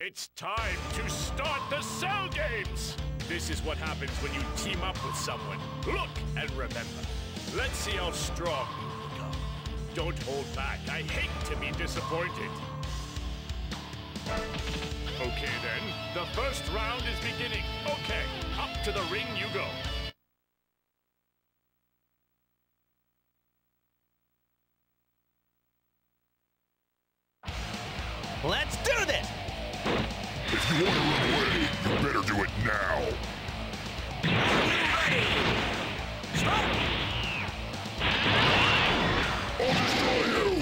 It's time to start the Cell Games! This is what happens when you team up with someone. Look and remember. Let's see how strong you become. Don't hold back. I hate to be disappointed. Okay then, the first round is beginning. Okay, up to the ring you go. Let's do this! If you want to run away, you better do it now. Ready! Start! I'll destroy you!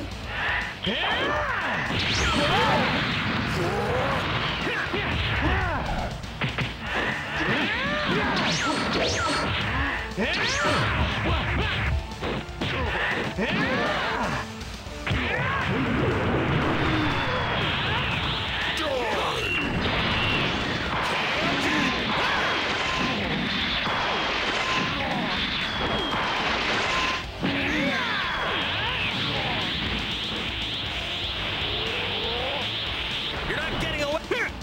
You're not getting away!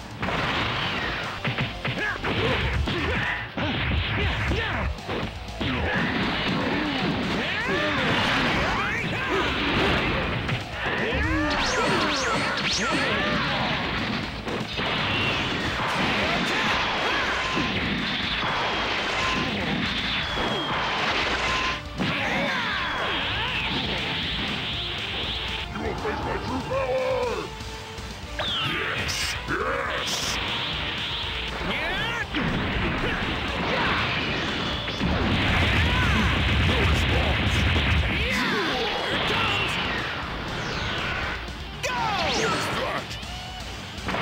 You will face my true power! Yes! Yes! No response! Here it comes! Go! What is that?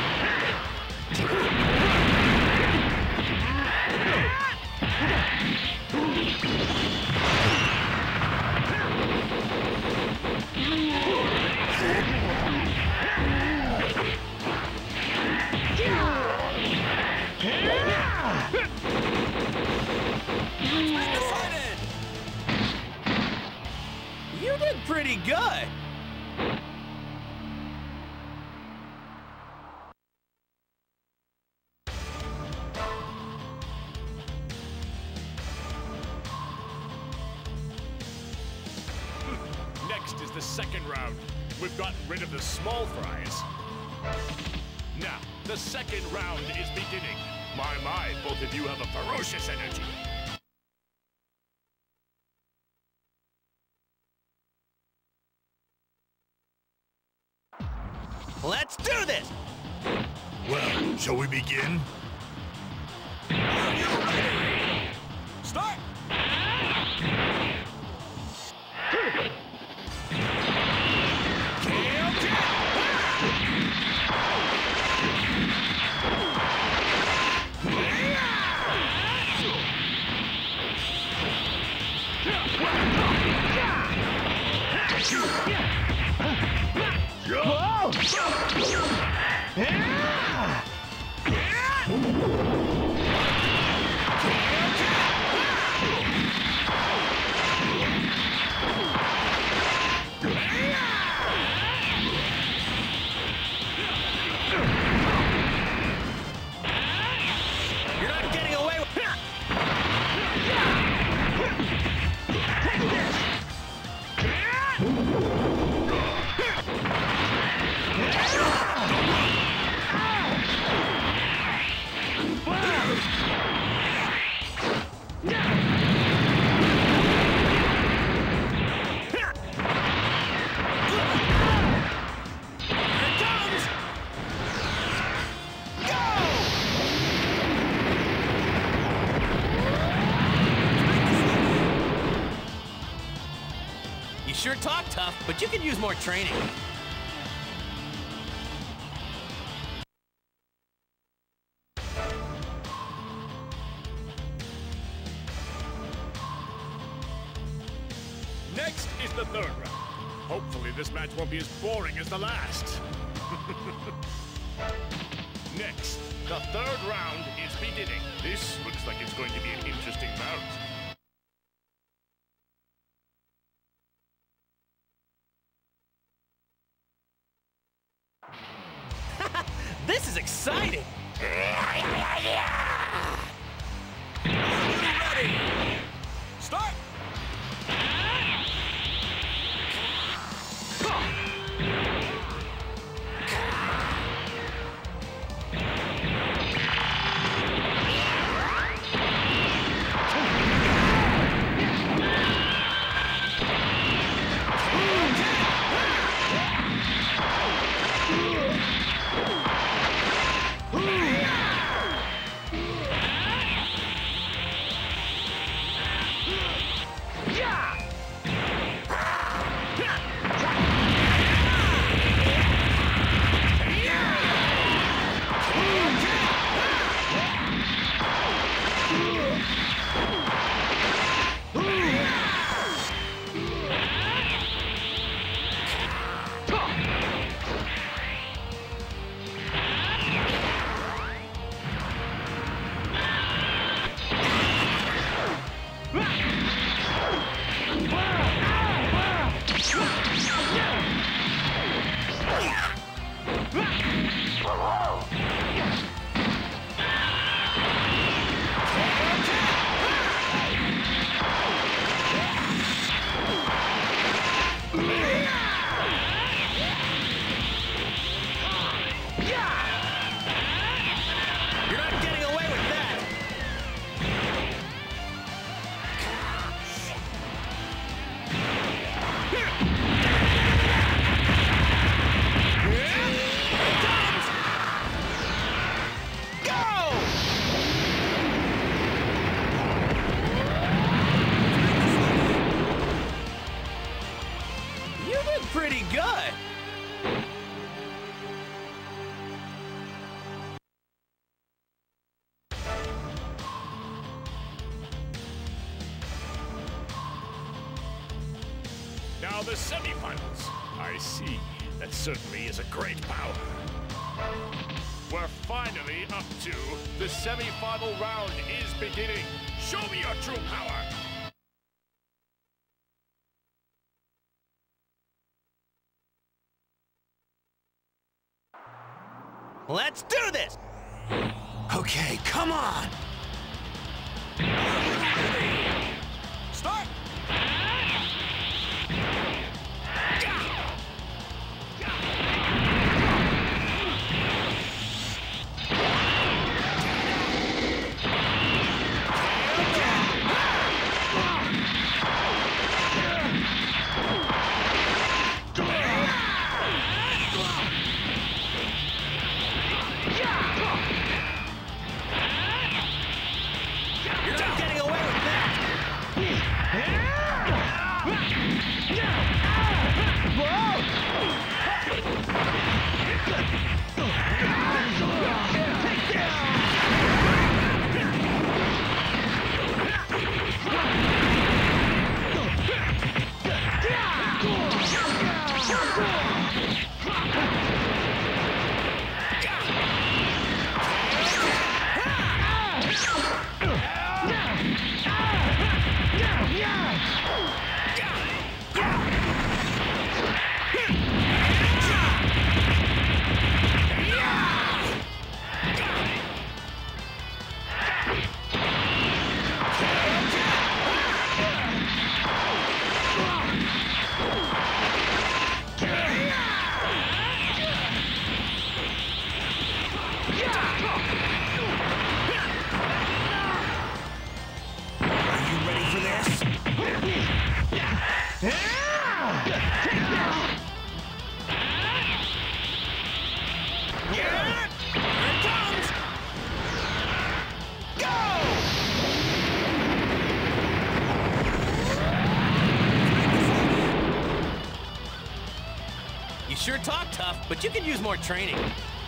Decided! You did pretty good! Next is the second round. We've gotten rid of the small fries. Now, the second round is beginning. My, both of you have a ferocious energy. Let's do this! Well, shall we begin? Are you ready? Start! You're not getting away with it! Take this! Here it comes! You sure talk tough, but you could use more training. Next is the third round. Hopefully this match won't be as boring as the last. Next, the third round is beginning. This looks like it's going to be an interesting bout. This is exciting! Ready! Start! You're not getting away with that! You did pretty good! Now the semifinals. I see. That certainly is a great power. We're finally up to the semifinal round is beginning. Show me your true power. Let's do this! Okay, come on! Start! You're not getting away with that! You sure talk tough, but you can use more training.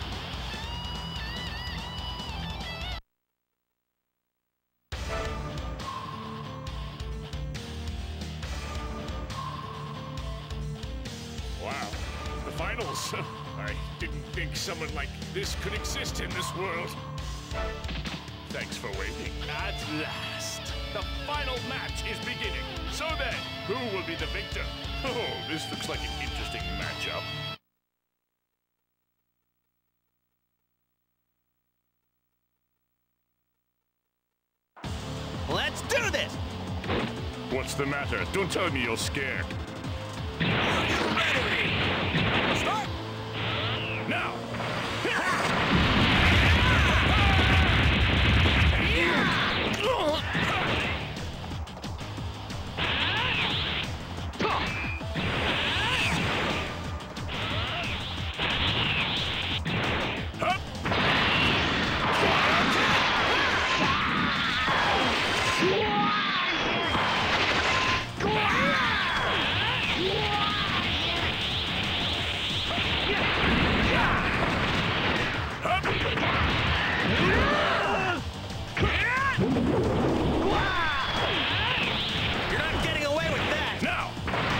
Wow, the finals. I didn't think someone like this could exist in this world. Thanks for waiting. At last, the final match is beginning. So then, who will be the victor? Oh, this looks like an interesting matchup. Let's do this! What's the matter? Don't tell me you're scared. Ready! Start! Now! You're not getting away with that! Now!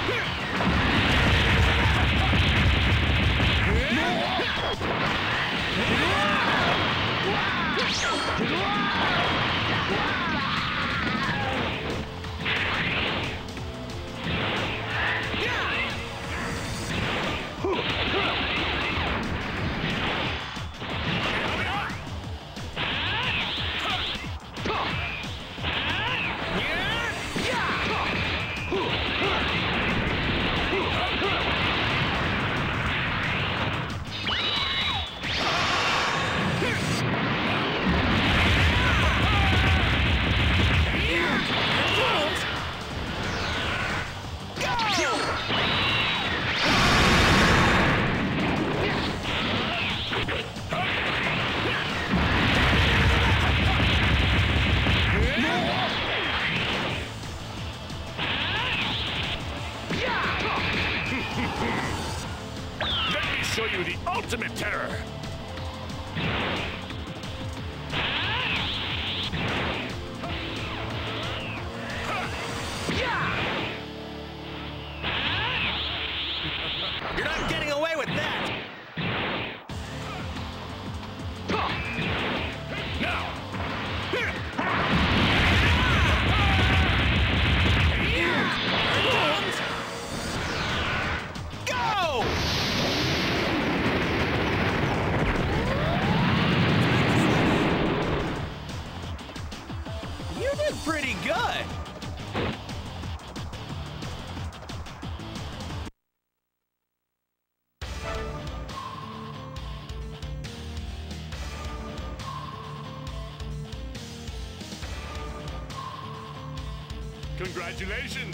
Let me show you the ultimate terror! You're not getting away with that! Now! Go! You did pretty good! Congratulations!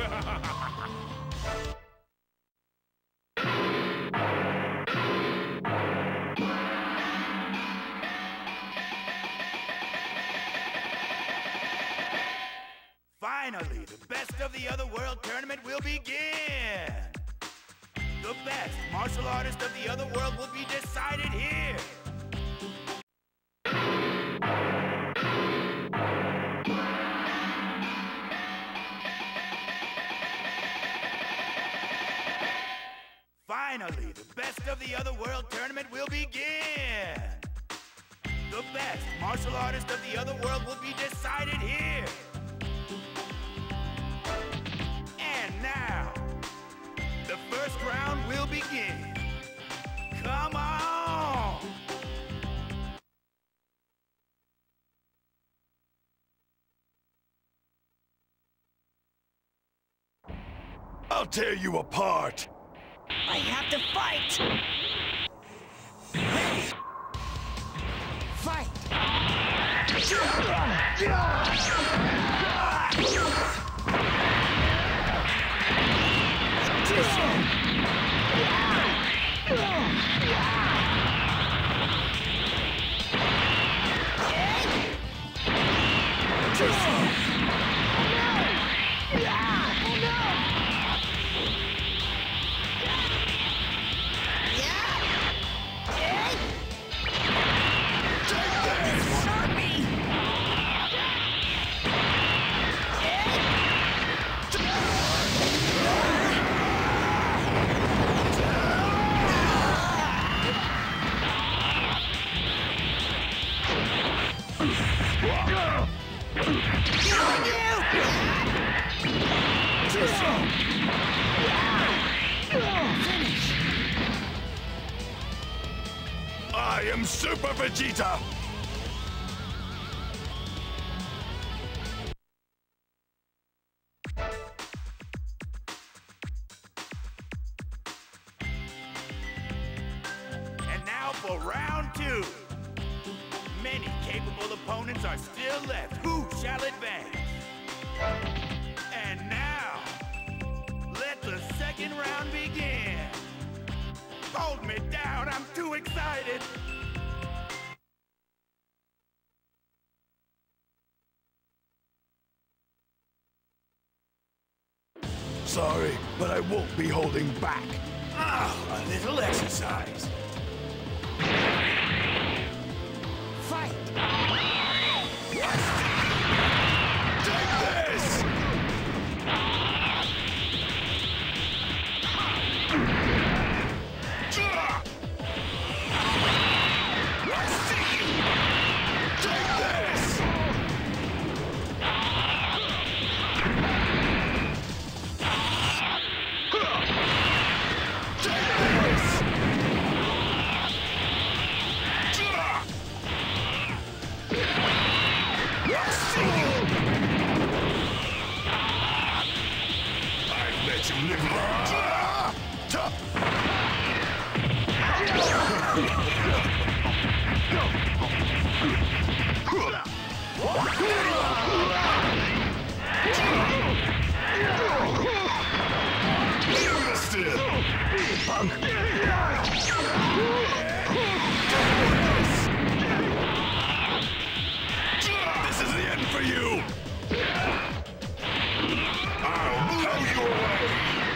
Finally, the Best of the Other World tournament will begin! The best martial artist of the other world will be decided here! Finally, the Best of the Other World tournament will begin! The best martial artist of the other world will be decided here! And now, the first round will begin. Come on! I'll tear you apart! I have to fight! Fight! I am Super Vegeta! for round 2. Many capable opponents are still left. Who shall advance? And now, let the second round begin. Hold me down, I'm too excited. Sorry, but I won't be holding back. A little exercise. Fight! Take this! Take this! This is the end for you! I'll blow you away!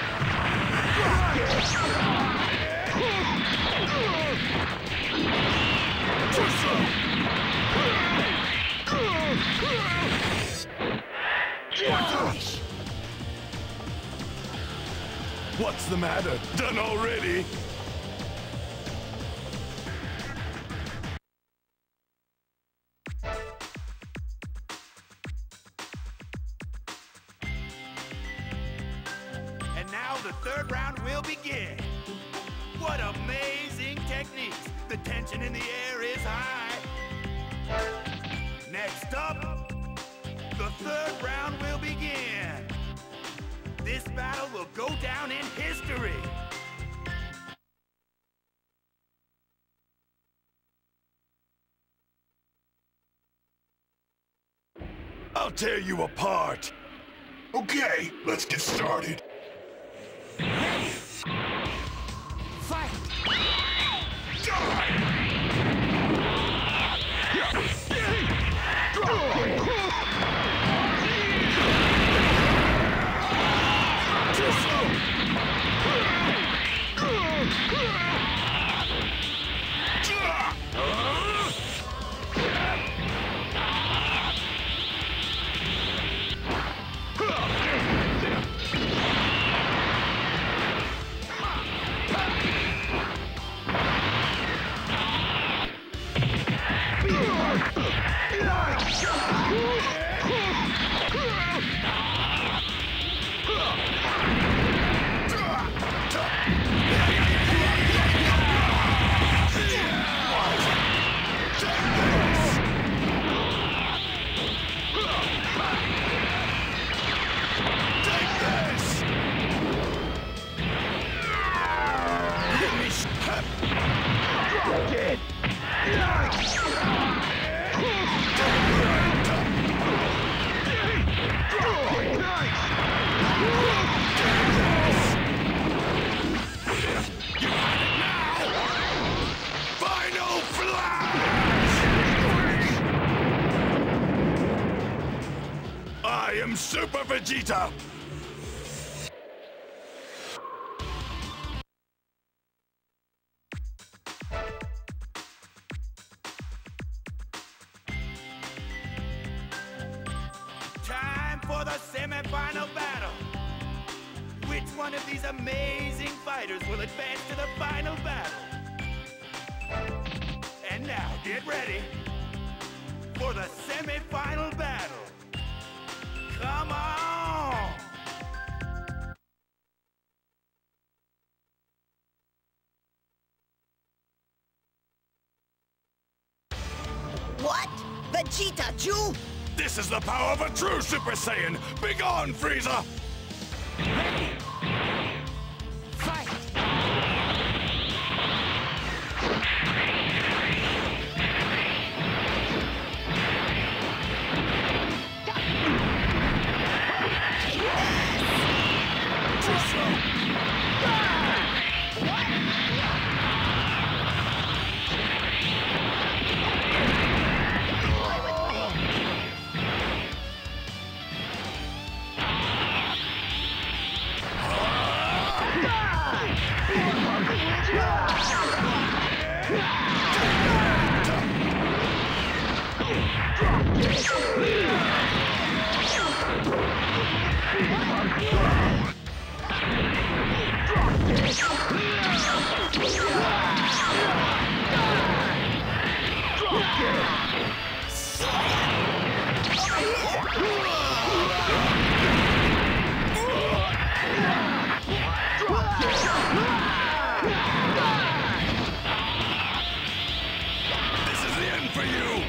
Too slow! What's the matter? Done already? And now the third round will begin. What amazing techniques! The tension in the air is high. Next up, the third round will begin. This battle will go down in history. I'll tear you apart! Okay, let's get started. Fight! I am Super Vegeta! Time for the semi-final battle. Which one of these amazing fighters will advance to the final battle? And now, get ready for the semi-final battle. Come on! What? Vegeta, Jew? This is the power of a true Super Saiyan! Begone, Frieza! Fight! This is the end for you!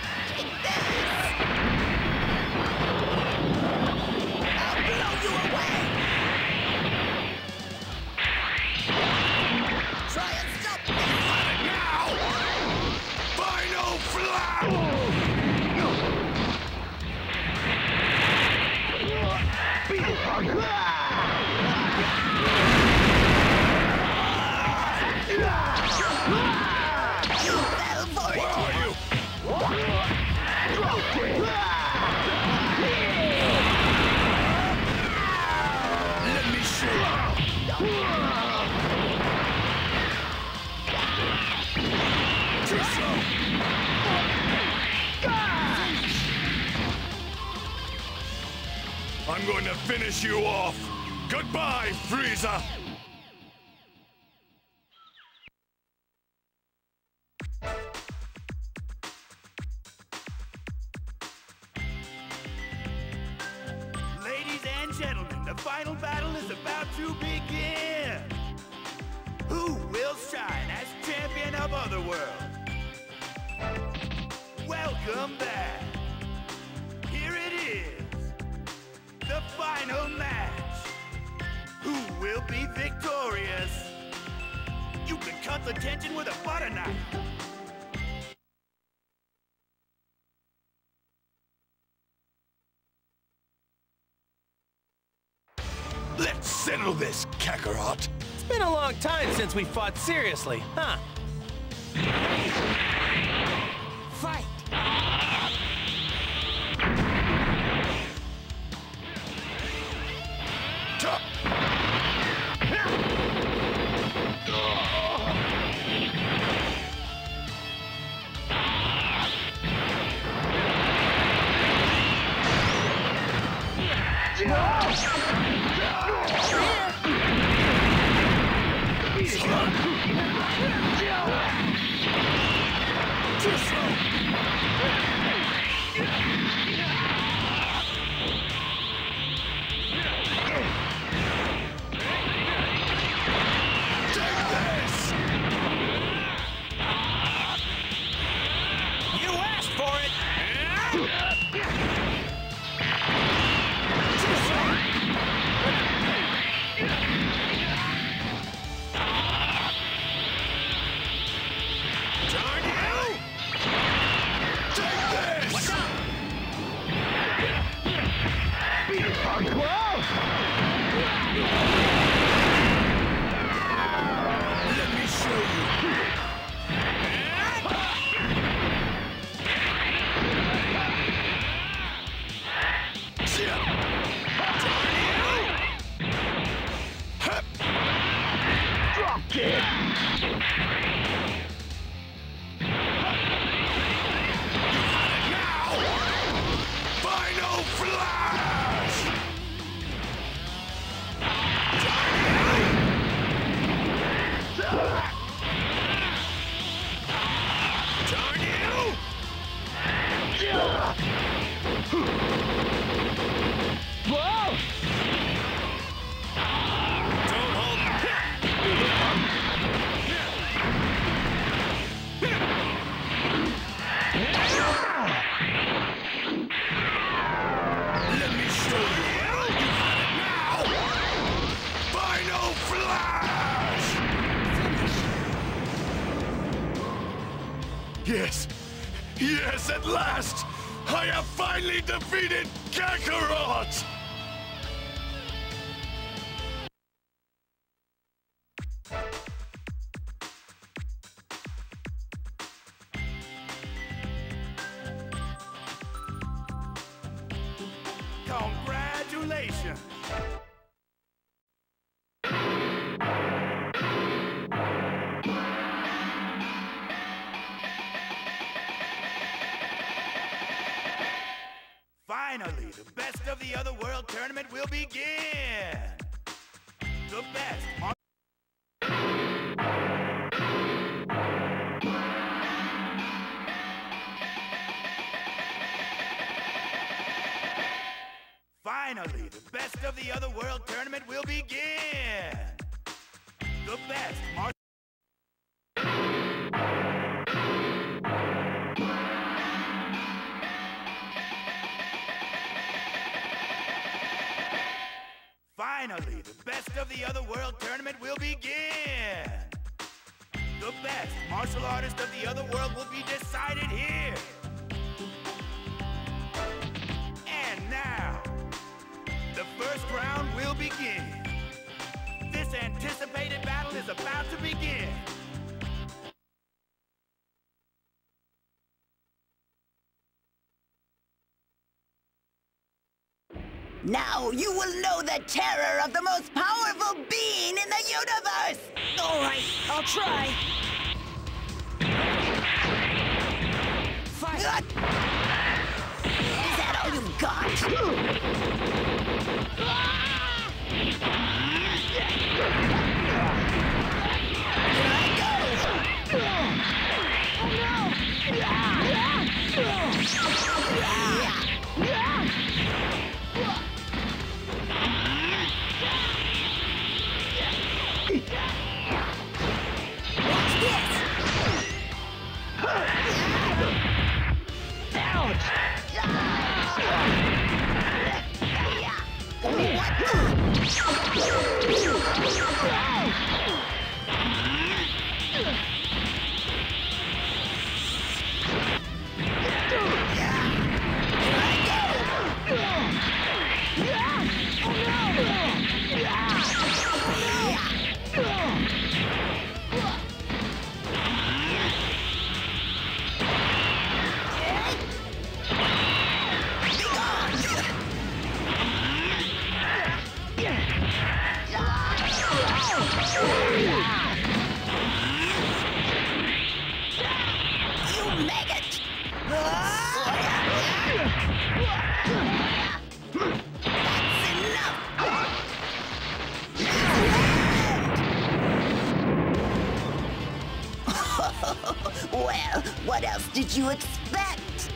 I'll blow you away! Try and stop me! Now! Final flash! You fell for Where it! are you? Let me show you. Too slow. I'm going to finish you off. Goodbye, Frieza! Ladies and gentlemen, the final battle is about to begin. Who will shine as champion of Otherworld? Welcome back. Here it is, the final match. Who will be victorious? You can cut the tension with a butter knife. Let's settle this, Kakarot. It's been a long time since we fought seriously, huh? Fight! You asked for it! Darn you! Take this! What's up? Let me show you. Final flash! Darn you! Don't hold. Let me show you. Now! Final flash! Yes! Yes, at last! I have finally defeated Kakarot! Congratulations! of the other world tournament will begin. The best. Finally, the best of the other world tournament will begin. The best. Finally, the best of the other world tournament will begin. The best martial artist of the other world will be decided here. And now, the first round will begin. This anticipated battle is about to begin. Now you will know the terror of the most powerful being in the universe! All right, I'll try. Fight. Is that all you've got? Here I go! Well, what else did you expect?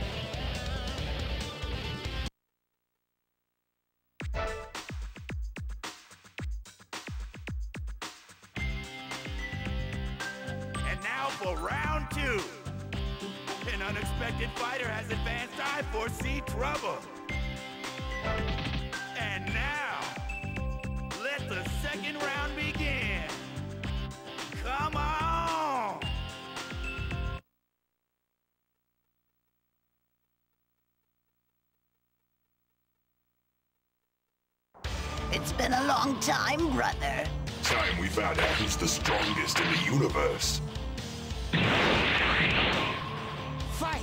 And now for round two. An unexpected fighter has advanced. I foresee trouble. And now, let the second round begin. Come on! It's been a long time, brother. Time we found out who's the strongest in the universe. Fight.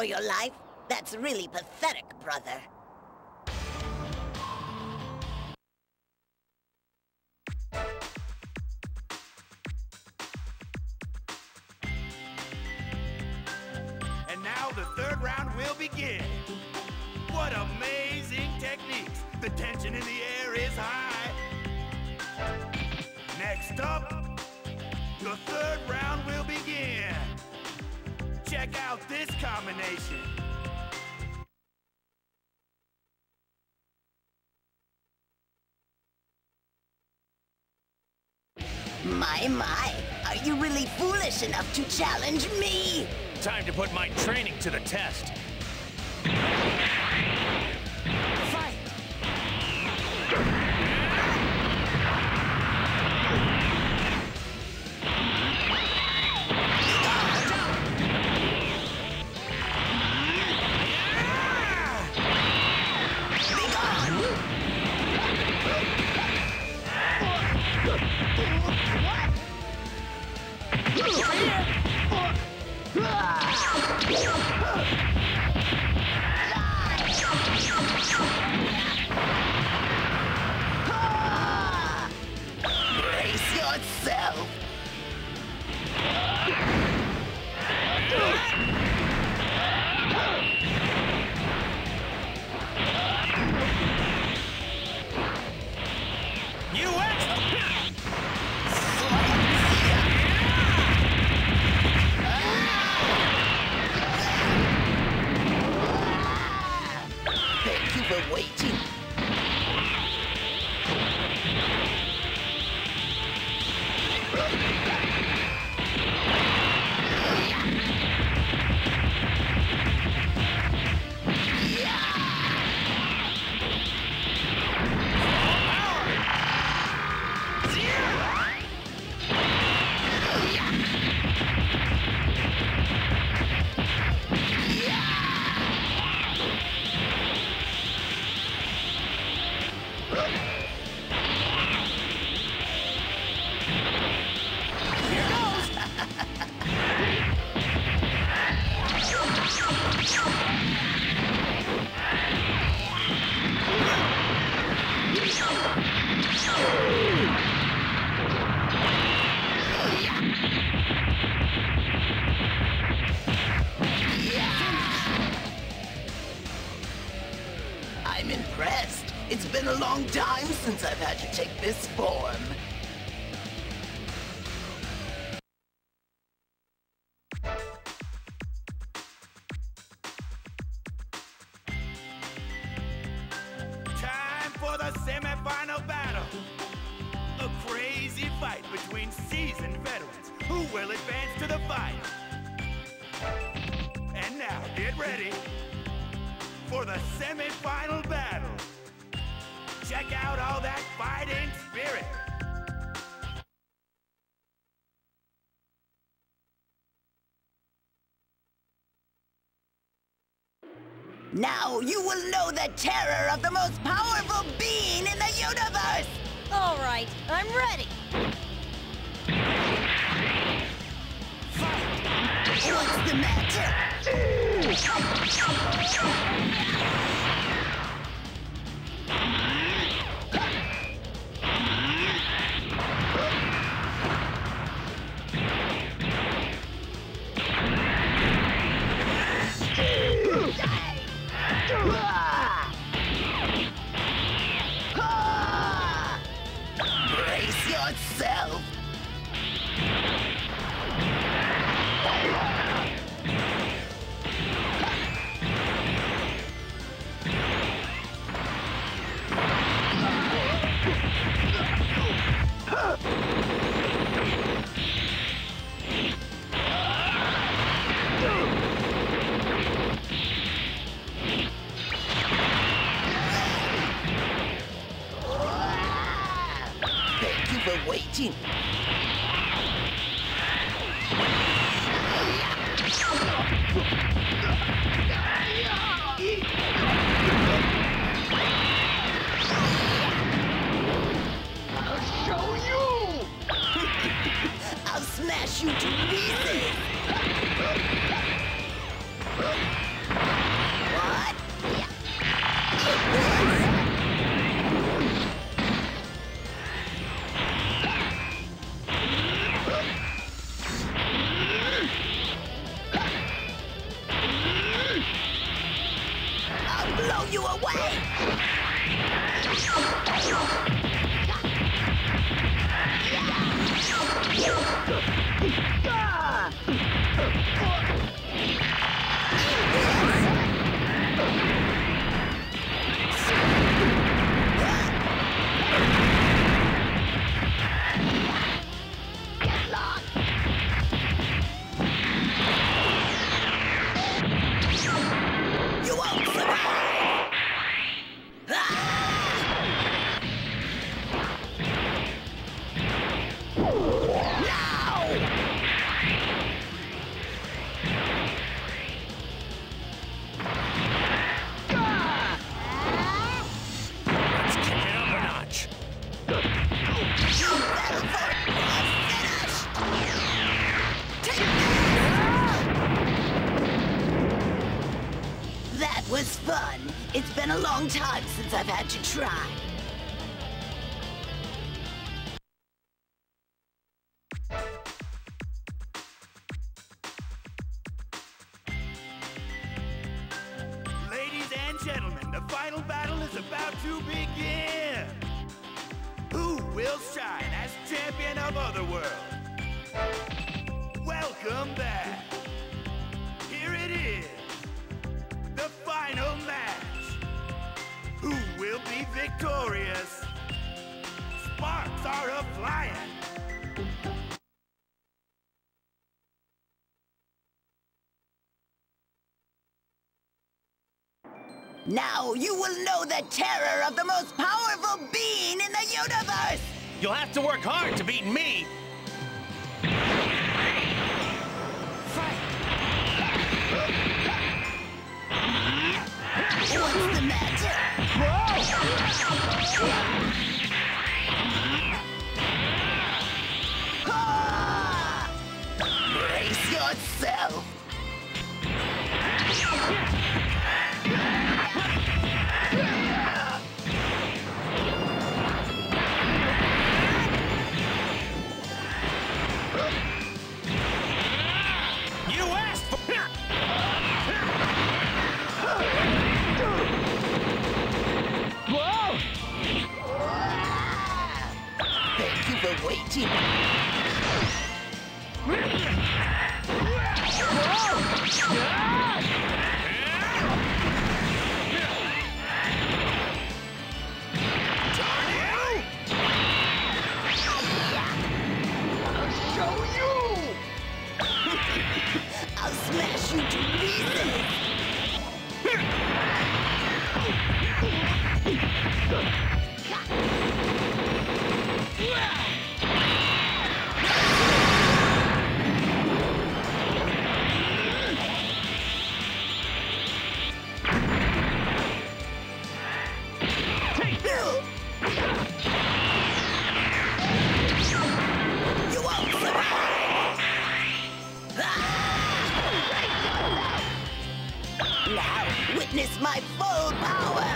for your life? That's really pathetic, brother. And now the third round will begin. What amazing techniques! The tension in the air is high. Next up, the third round will begin. Check out this combination. My, are you really foolish enough to challenge me? Time to put my training to the test. Fight! Brace yourself. You win! Thank you for waiting. I'm impressed. It's been a long time since I've had to take this form. Time for the semi-final battle. A crazy fight between seasoned veterans who will advance to the final. And now, get ready for the semi-final battle. Check out all that fighting spirit. Now you will know the terror of the most powerful being in the universe! All right, I'm ready. What's the matter? Brace yourself. Thank you for waiting. I'll show you! I'll smash you to pieces! battle for finished! That was fun. It's been a long time since I've had to try. Ladies and gentlemen, the final battle is about to begin. Who will shine as champion of Otherworld? Welcome back. Here it is, the final match. Who will be victorious? Sparks are a-flying. Now you will know the terror of the most powerful being in the universe! You'll have to work hard to beat me. What's the matter? Ah! Brace yourself! You asked for... Thank you for waiting. I'll smash you to pieces! You won't survive! Now, witness my full power!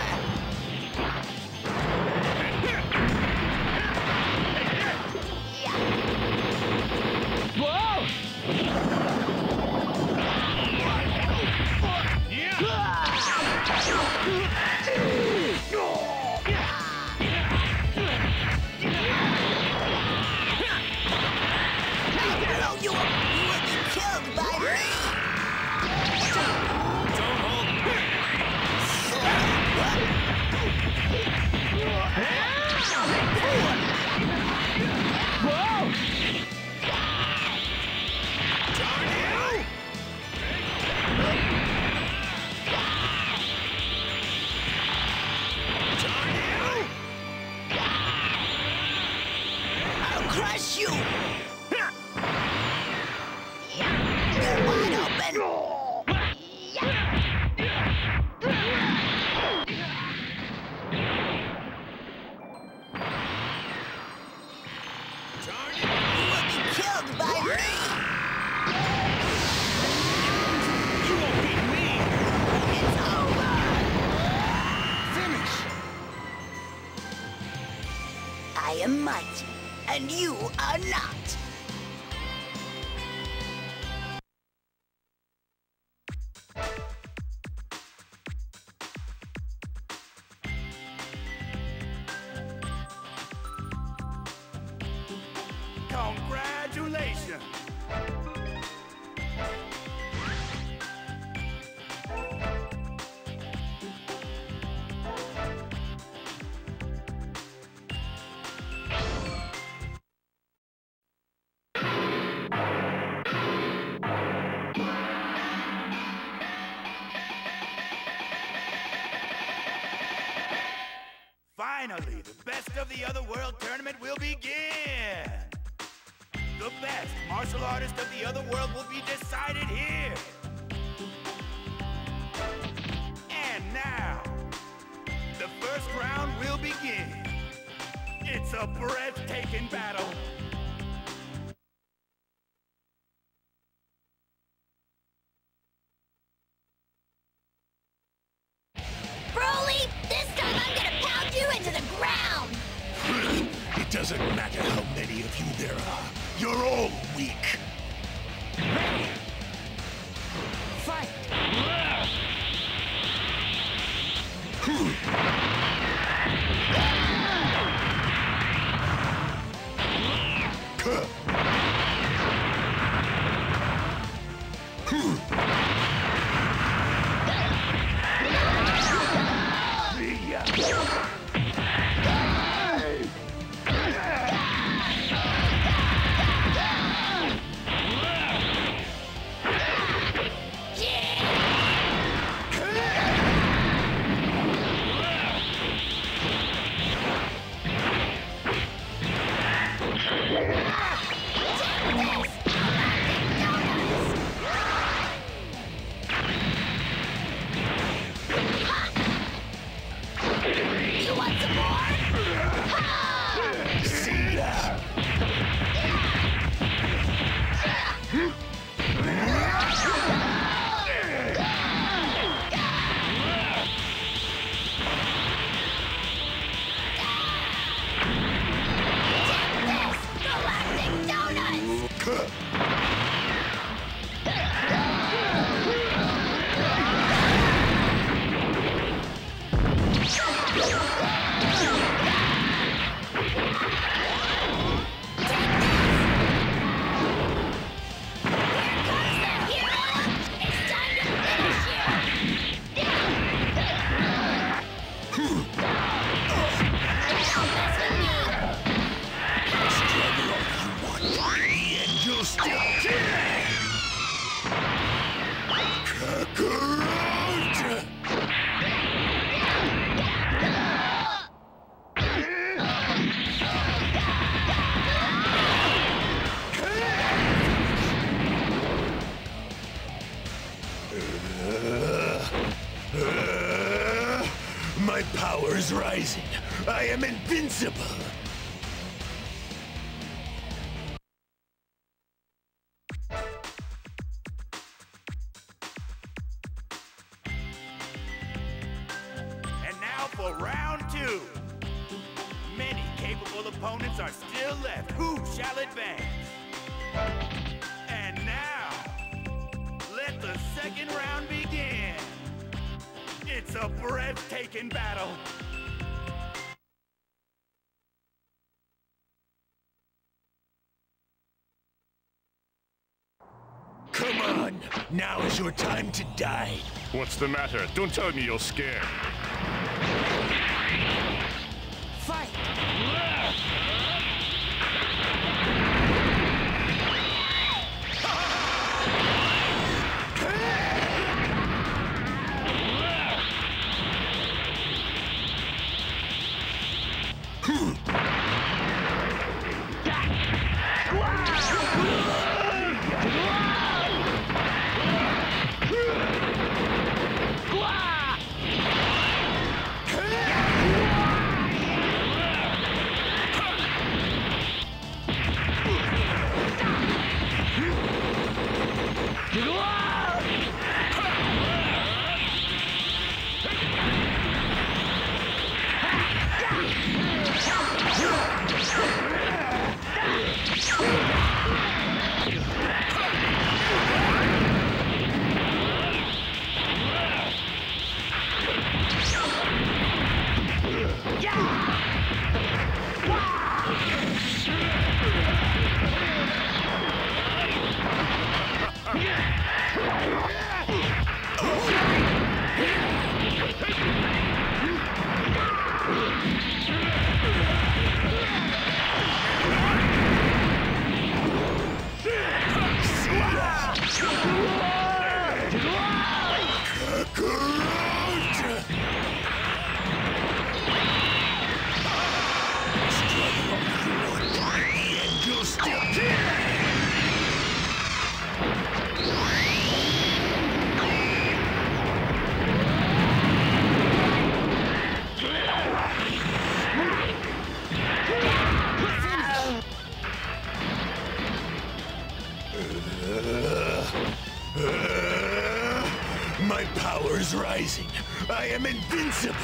No, you will be killed by me! Don't hold... I'll crush you! You're wide open! You will be killed by me! You won't beat me. It's over! Finish. I am mighty, and you are not! Congratulations! Finally, the best of the Otherworld tournament will begin! The best martial artist of the Otherworld will be decided here! And now, the first round will begin. It's a breathtaking battle. Broly, this time I'm gonna pound you into the ground! It doesn't matter how many of you there are. You're all weak. Fight! You want some more? Ha! See ya. Galactic Donuts! My power's rising. I am invincible. And now for round two. Many capable opponents are still left. Who shall advance? And now, let the second round begin. It's a breathtaking battle. Come on. Now is your time to die. What's the matter? Don't tell me you're scared. Fight! power's rising. I am invincible.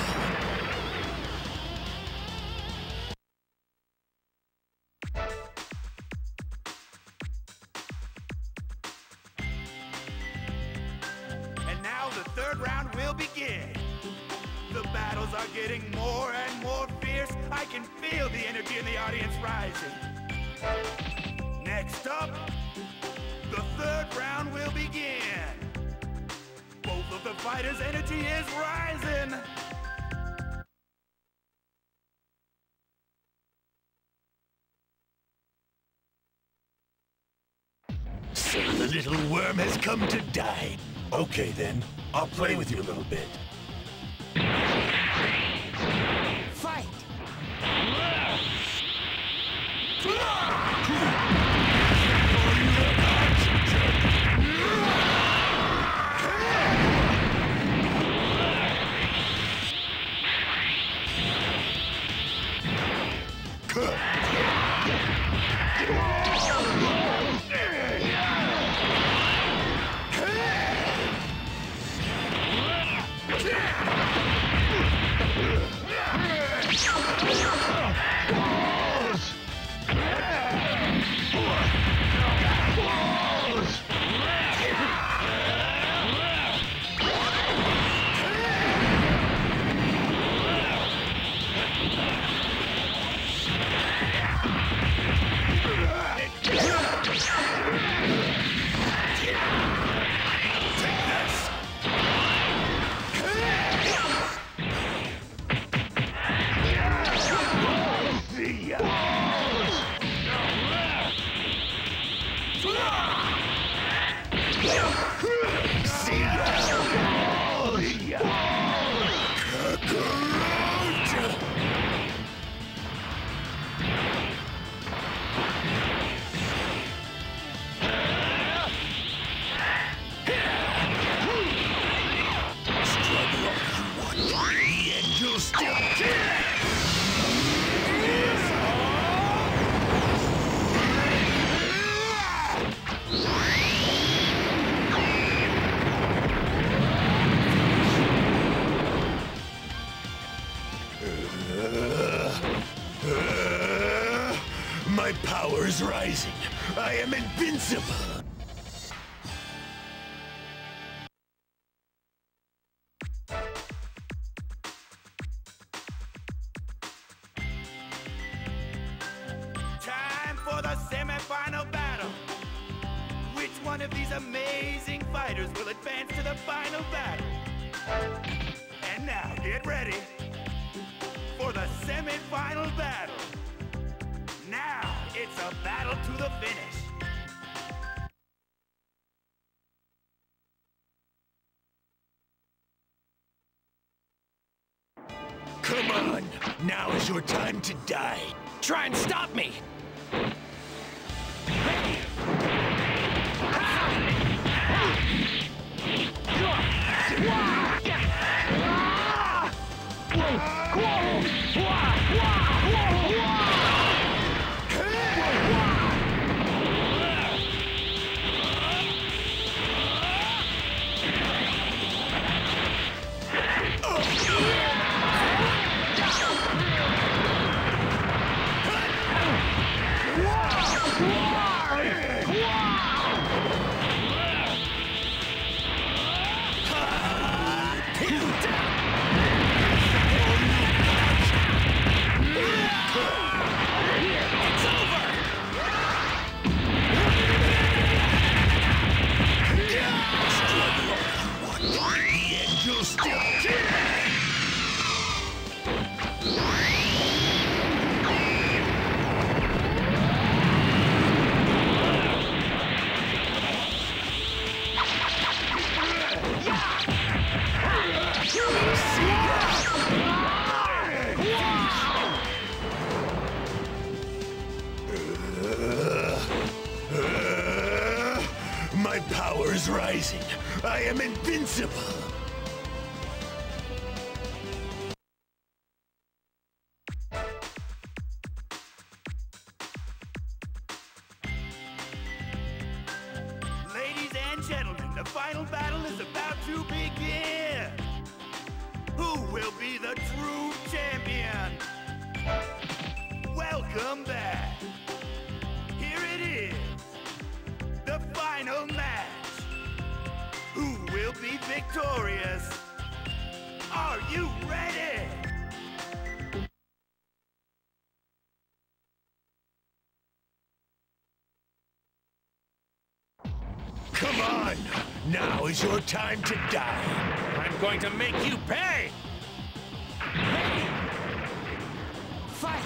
And now the third round will begin. The battles are getting more and more fierce. I can feel the energy in the audience rising. Next up, the third round will begin. Both of the fighters' energy is rising. So the little worm has come to die. Okay then, I'll play with you a little bit. Fight! My power is rising. I am invincible. Time for the semi-final battle. Which one of these amazing fighters will advance to the final battle? And now, get ready for the semi-final battle. Now, it's a battle to the finish. Come on, now is your time to die. Try and stop me! My power is rising. I am invincible. Ladies and gentlemen, the final battle is about to begin. Who will be the true champion? Welcome back. Here it is, the final match. Who will be victorious? Are you ready? Come on! Now is your time to die. I'm going to make you pay! Ready! Fight!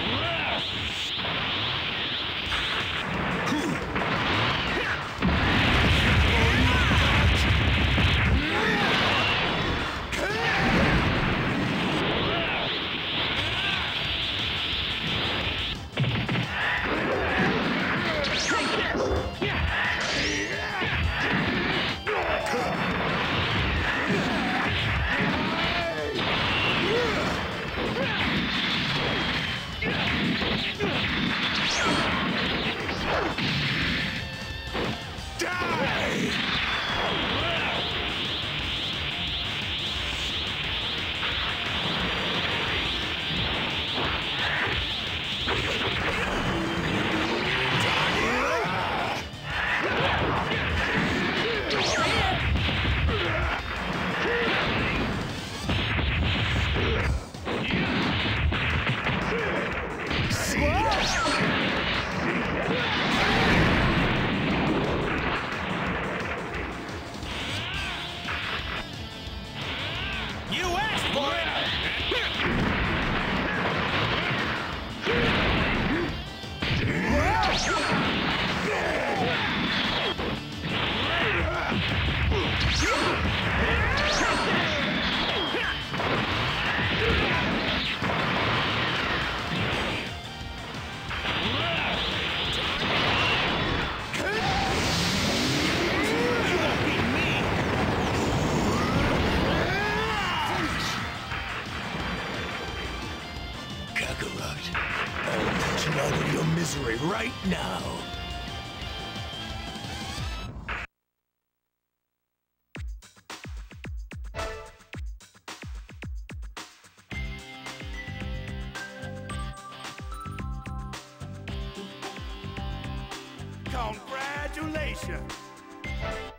You asked for it! Kakarot, I'll put you out of your misery right now. Congratulations!